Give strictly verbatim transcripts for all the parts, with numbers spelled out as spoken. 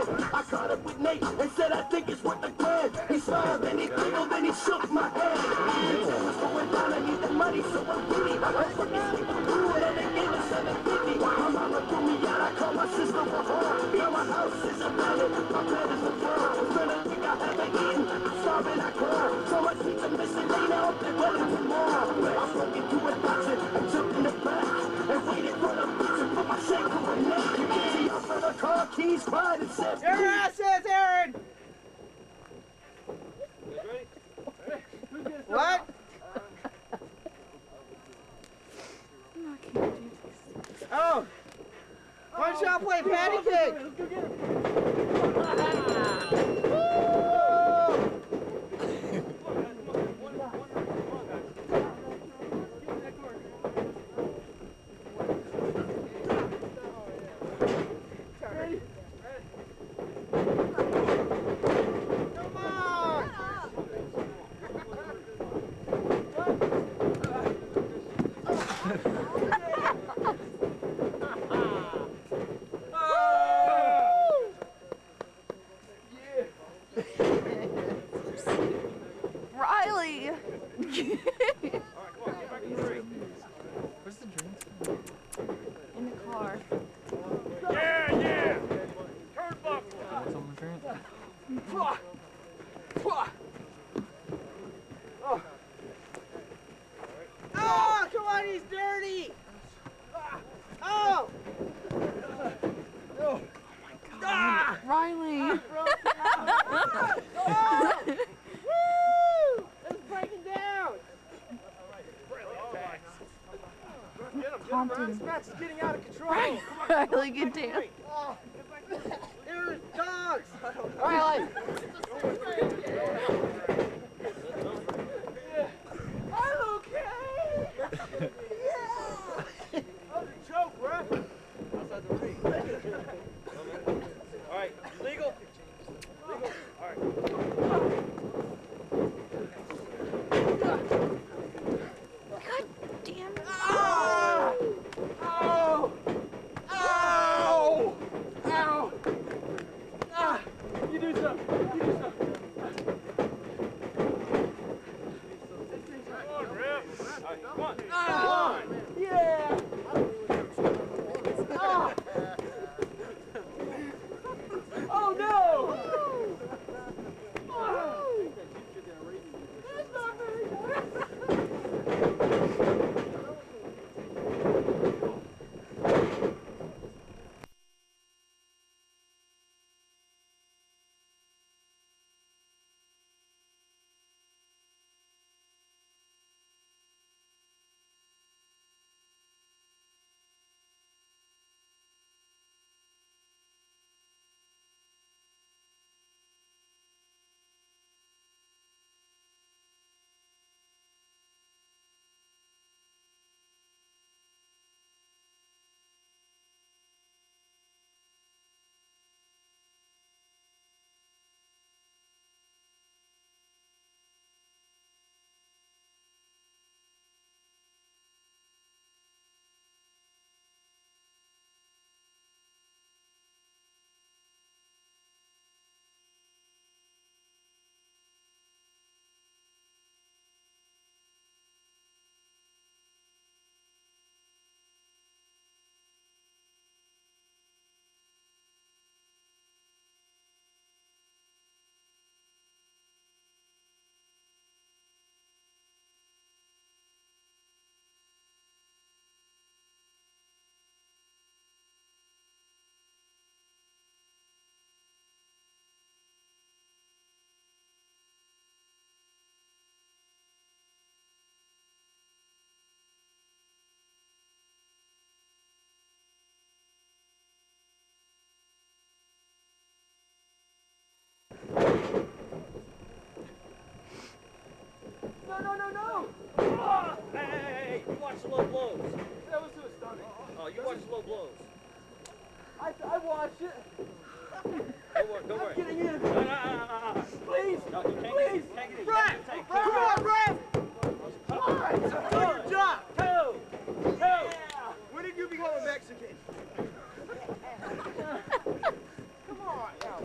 hand. I caught up with Nate and said I think it's worth a grand. He smiled and he giggled and he shook my hand. What's going down? I need the money, so I'm giddy. I fucking sleep on food and they gave us seven fifty. My mama threw me out, I called my sister a whore. Now my house is abandoned, my bed is a world. Friend, I think I have an eaten, I'm starving, I crawl. So much pizza missing, they now up there waiting for more. I broke into a boxing and jumped in the back and waited for the pizza for my shake for my neck. You can see out for the car keys, cried and said, your asses, Aaron! What? Oh! Why don't y'all play patty cake? Let's go get Where's the drink? In the car. Yeah, yeah! Turnbuckle! What's on the drink? Oh. Oh, come on, he's dirty! Oh! Oh my God. Ah! Riley! Oh! Woo! It's breaking down! Compton. This match is getting out of control. Riley, get down. Oh. There's dogs! Riley! I'm okay! Yeah! That was a choke, bro! Outside the ring. All right, legal? Legal? All right. God damn it. Ah! Ow! Ow! Ow! Ah! You do something! You do something! Come on, Rip. All right, come on. Ah! Yeah! Ah! Oh no! That's not very good! No, no, no, no! Oh, hey, hey, hey, you watch slow blows. That was too stunning. Oh, you watch slow blows. I, I watched it. Don't worry, don't I'm worry. getting in. No, no, no, no, no. Please, No, you can't please. get, can't get it. Brett, You can't come on, Brett. Come on, do your job. Two, two. When did you become a Mexican? Come on, now.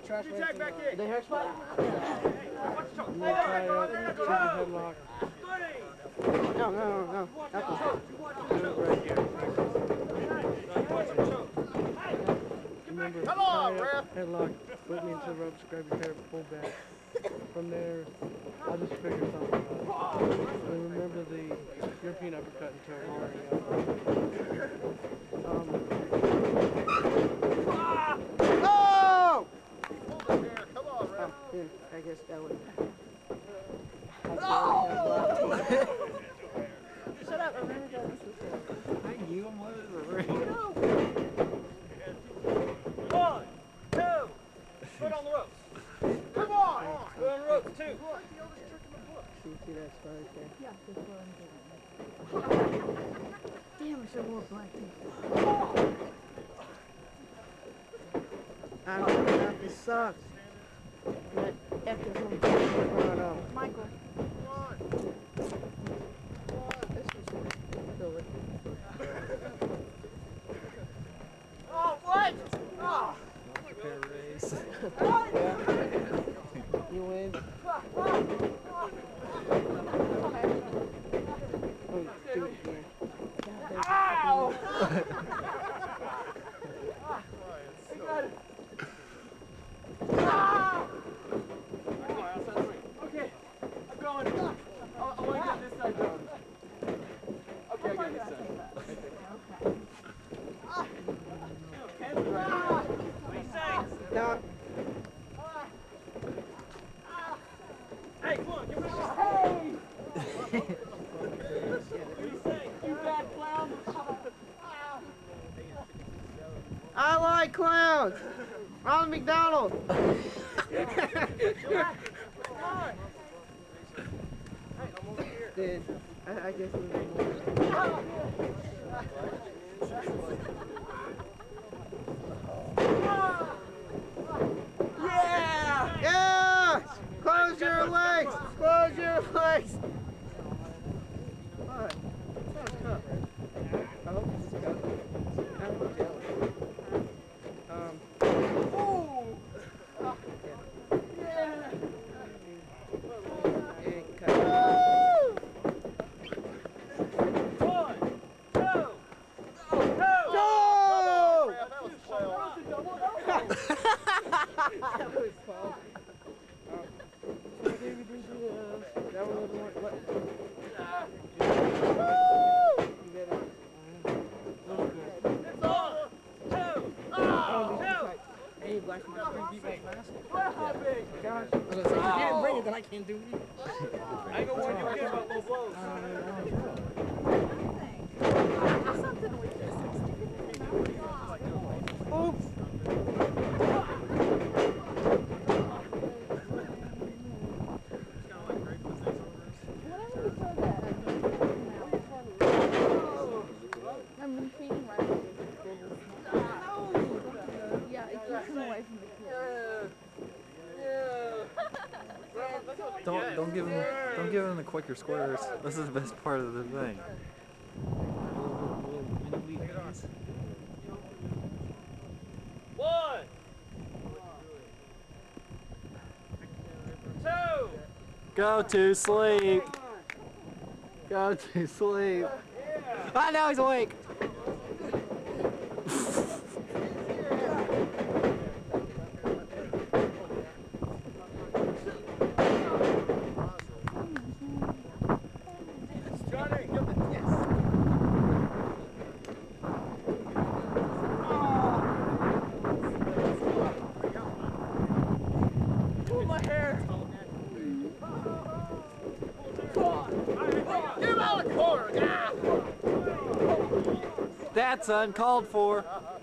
trash You tag back in. the hair spot? Watch the choke. And then try it out, take the headlock. No, no, no, no. Not the choke. Right here. Remember, Come on, tie ref. up, headlock, whip me into the ropes, grab your hair, pull back. From there, I'll just figure something out. And then remember the European uppercut into a rolling up. Um, oh! Come on, ref. Oh, yeah, I guess that would. Shut up, remember that. I knew him was a ring. One, two. Foot on the ropes. Come on. Foot on the ropes, two. See, see that star right there? Yeah, that's what I'm doing. Damn, I should walk black. I don't know if this sucks. But after some going on. Michael. Oh, what? Oh. Prepare race. You win. Oh, do it again. Ow! Okay, I'm going. I, I want to get this side going. Okay, I got this side. What do you say? Now, Hey, come on, get rid of this. Hey! What do you say? You bad clown. I like clowns. Ronald McDonald. Dude, I, I guess it was more. Yeah! Yeah! Close your legs! Close your legs! What? That was tough. I hope this is tough. I'm jealous. Um. Ooh! Yeah. And cut. One, two, two! Go! That was twelve. That was fun. Um, so maybe we do this. That one was more. What? You get it. Uh, It's on! Two! Oh, two! Hey, Black Man, three people fast. What big? Gosh. I was gonna say, if you didn't bring it, then I can't do it. I ain't gonna warn you again about low blows. Something with this. Oops. Whenever we throw that, I'm feeding right away. Yeah, it keeps him away from the kids. Don't don't give him don't give him the quicker squares. This is the best part of the thing. One! Two! Go to sleep. Go to sleep. Ah, now he's awake. Johnny! Pull my hair! Get him out of the corner! Yeah. That's uncalled for.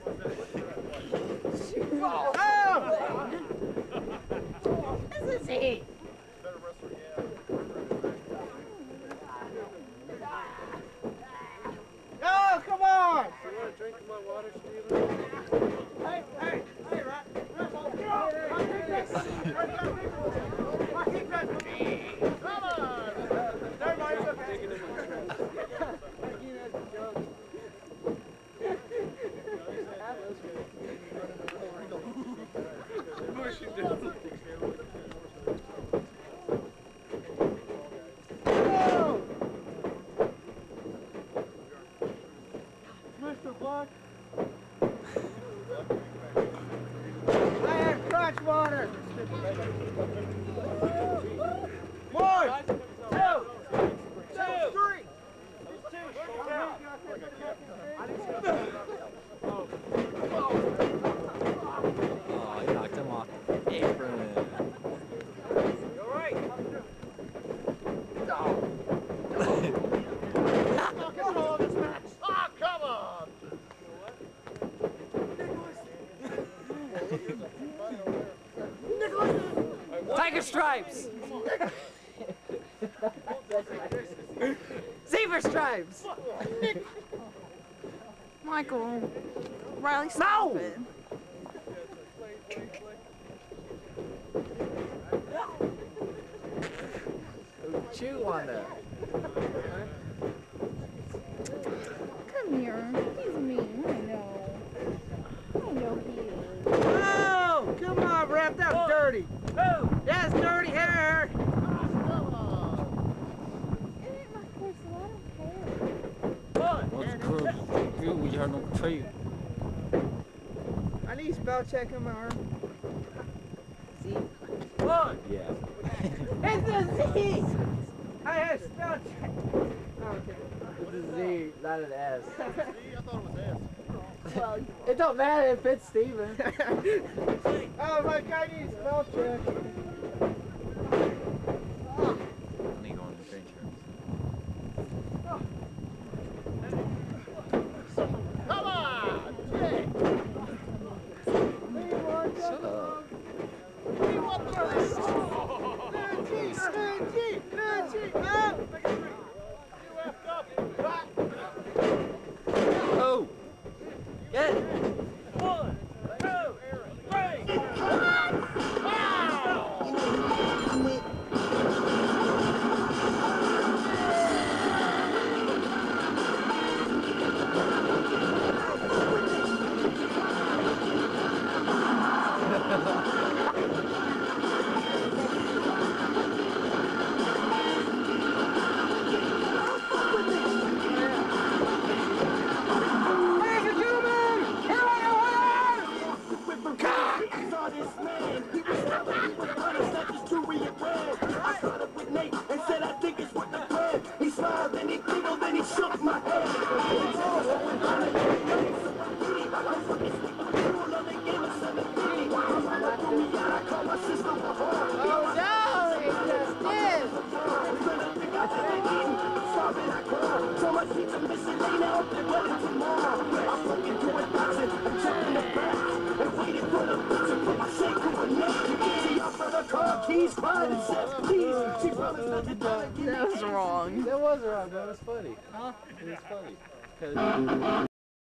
This is it. Oh, come on! You want to drink my water, Steven? Hey, hey, hey, Rat. Rat, hold it. I'll keep this. I'll keep that. Come on. Never mind, it's okay. Push it One, two, two, three. Oh, he knocked him off the apron. All right. Control of this match. Oh, come on. Tiger stripes. Zebra stripes. Michael. Riley, stop No! it. Chew on that. Come here. He's mean. I know. I know he is. Oh, come on, Rep. That was dirty. That's dirty hair. It ain't my course, so I don't care. What's good? You, we are no tree. I need spell check on my arm. Z. Yeah. It's a Z. I have spell check. Oh, okay. It's a Z, not an S. I thought it was S. Well, It don't matter if it's Steven. Oh my God, I need spell check. I need going to train Come on. Jay. Shut up. We want this. Luigi, Luigi, Luigi. Oh. Oh! Get it! One, two, three. that was wrong. That was wrong, but it was funny. Huh? It was funny.